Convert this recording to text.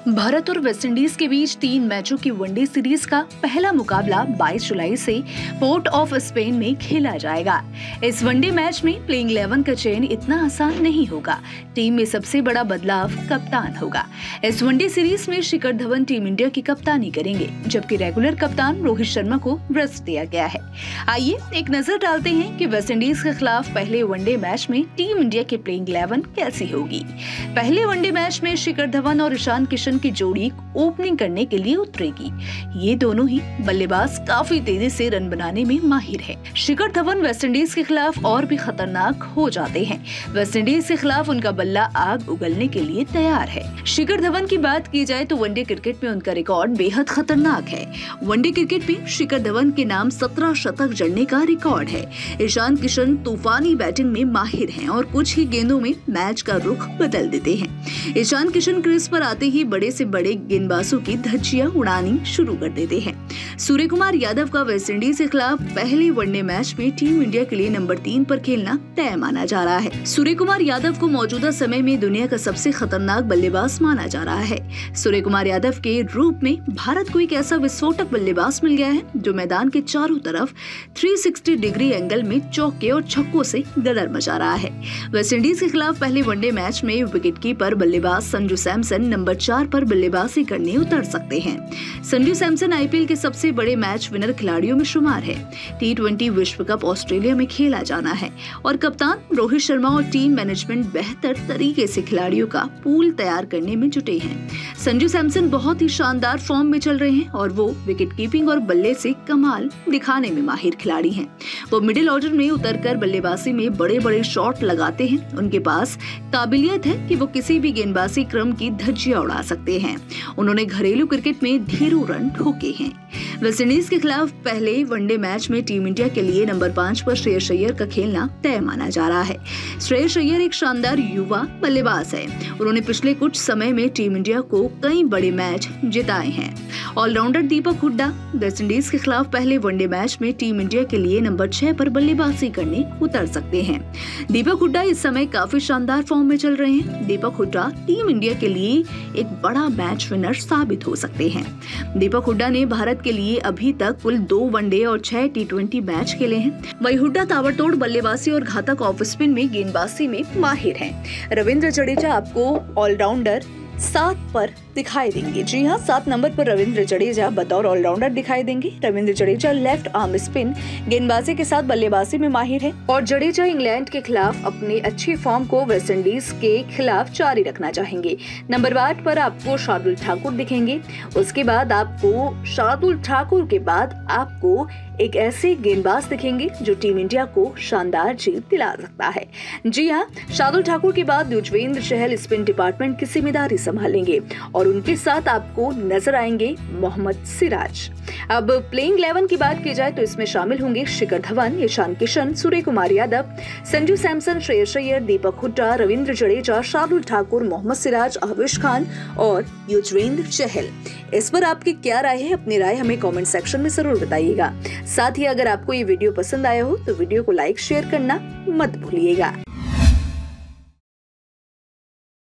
भारत और वेस्टइंडीज के बीच 3 मैचों की वनडे सीरीज का पहला मुकाबला 22 जुलाई से पोर्ट ऑफ स्पेन में खेला जाएगा। इस वनडे मैच में प्लेइंग 11 का चयन इतना आसान नहीं होगा। टीम में सबसे बड़ा बदलाव कप्तान होगा। इस वनडे सीरीज में शिखर धवन टीम इंडिया की कप्तानी करेंगे, जबकि रेगुलर कप्तान रोहित शर्मा को रेस्ट दिया गया है। आइए एक नजर डालते हैं कि वेस्टइंडीज के खिलाफ पहले वनडे मैच में टीम इंडिया की प्लेइंग 11 कैसी होगी। पहले वनडे मैच में शिखर धवन और ईशान किशन की जोड़ी ओपनिंग करने के लिए उतरेगी। ये दोनों ही बल्लेबाज काफी तेजी से रन बनाने में माहिर है। शिखर धवन वेस्टइंडीज के खिलाफ और भी खतरनाक हो जाते हैं। वेस्टइंडीज के खिलाफ उनका बल्ला आग उगलने के लिए तैयार है। शिखर धवन की बात की जाए तो वनडे क्रिकेट में उनका रिकॉर्ड बेहद खतरनाक है। वनडे क्रिकेट में शिखर धवन के नाम 17 शतक जड़ने का रिकॉर्ड है। ईशान किशन तूफानी बैटिंग में माहिर हैं और कुछ ही गेंदों में मैच का रुख बदल देते हैं। ईशान किशन क्रीज पर आते ही बड़े से बड़े गेंदबाजों की धज्जियां उड़ानी शुरू कर देते हैं। सूर्य कुमार यादव का वेस्टइंडीज के खिलाफ पहले वनडे मैच में टीम इंडिया के लिए नंबर 3 पर खेलना तय माना जा रहा है। सूर्य कुमार यादव को मौजूदा समय में दुनिया का सबसे खतरनाक बल्लेबाज माना जा रहा है। सूर्य कुमार यादव के रूप में भारत को एक ऐसा विस्फोटक बल्लेबाज मिल गया है जो मैदान के चारों तरफ 360 डिग्री एंगल में चौके और छक्कों से गदर मचा रहा है। वेस्टइंडीज के खिलाफ पहले वनडे मैच में विकेटकीपर बल्लेबाज संजू सैमसन नंबर 4 पर बल्लेबाजी करने उतर सकते हैं। संजू सैमसन आईपीएल के सबसे बड़े मैच विनर खिलाड़ियों में शुमार है। T20 विश्व कप ऑस्ट्रेलिया में खेला जाना है और कप्तान रोहित शर्मा और टीम मैनेजमेंट बेहतर तरीके से खिलाड़ियों का पूल तैयार करने में जुटे हैं। संजू सैमसन बहुत ही शानदार फॉर्म में चल रहे हैं और वो विकेट कीपिंग और बल्ले से कमाल दिखाने में माहिर खिलाड़ी हैं। वो मिडिल ऑर्डर में उतरकर बल्लेबाजी में बड़े बड़े शॉट लगाते हैं। उनके पास काबिलियत है कि वो किसी भी गेंदबाजी क्रम की धज्जियां उड़ा सकते हैं। उन्होंने घरेलू क्रिकेट में ढेरों रन ठोके हैं। वेस्टइंडीज के खिलाफ पहले वनडे मैच में टीम इंडिया के लिए नंबर 5 पर श्रेयस अय्यर का खेलना तय माना जा रहा है। श्रेयस अय्यर एक शानदार युवा बल्लेबाज है। उन्होंने पिछले कुछ समय में टीम इंडिया को कई बड़े मैच जिताए हैं। ऑलराउंडर दीपक हुड्डा वेस्टइंडीज के खिलाफ पहले वनडे मैच में टीम इंडिया के लिए नंबर 6 पर बल्लेबाजी करने उतर सकते हैं। दीपक हुड्डा इस समय काफी शानदार फॉर्म में चल रहे हैं। दीपक हुड्डा टीम इंडिया के लिए एक बड़ा मैच विनर साबित हो सकते हैं। दीपक हुड्डा ने भारत के लिए अभी तक कुल 2 वनडे और 6 T20 मैच खेले हैं। वहीं हुड्डा ताबड़तोड़ बल्लेबाजी और घातक ऑफ स्पिन में गेंदबाजी में माहिर हैं। रविंद्र जडेजा आपको ऑलराउंडर 7 पर दिखाई देंगे। जी हाँ, 7 नंबर पर रविंद्र जडेजा बतौर ऑलराउंडर दिखाई देंगे। Ravindra Jadeja left arm spin गेंदबाजी के साथ बल्लेबाजी में माहिर है और जडेजा इंग्लैंड के खिलाफ अपने अच्छी फॉर्म को वेस्टइंडीज के खिलाफ जारी रखना चाहेंगे। नंबर 8 पर आपको शार्दुल ठाकुर दिखेंगे। उसके बाद आपको शार्दुल ठाकुर के बाद आपको एक ऐसे गेंदबाज दिखेंगे जो टीम इंडिया को शानदार जीत दिला सकता है। जी हाँ, शार्दुल ठाकुर के बाद युजवेंद्र चहल स्पिन डिपार्टमेंट की जिम्मेदारी संभालेंगे और उनके साथ आपको नजर आएंगे मोहम्मद सिराज। अब प्लेइंग 11 की बात की जाए तो इसमें शामिल होंगे शिखर धवन, ईशान किशन, सूर्य कुमार यादव, संजू सैमसन, श्रेयस अय्यर, दीपक हुड्डा, रविंद्र जडेजा, शार्दुल ठाकुर, मोहम्मद सिराज, अहविश खान और युजवेंद्र चहल। इस पर आपकी क्या राय है? अपनी राय हमें कमेंट सेक्शन में जरूर बताइएगा। साथ ही अगर आपको ये वीडियो पसंद आया हो तो वीडियो को लाइक शेयर करना मत भूलिएगा।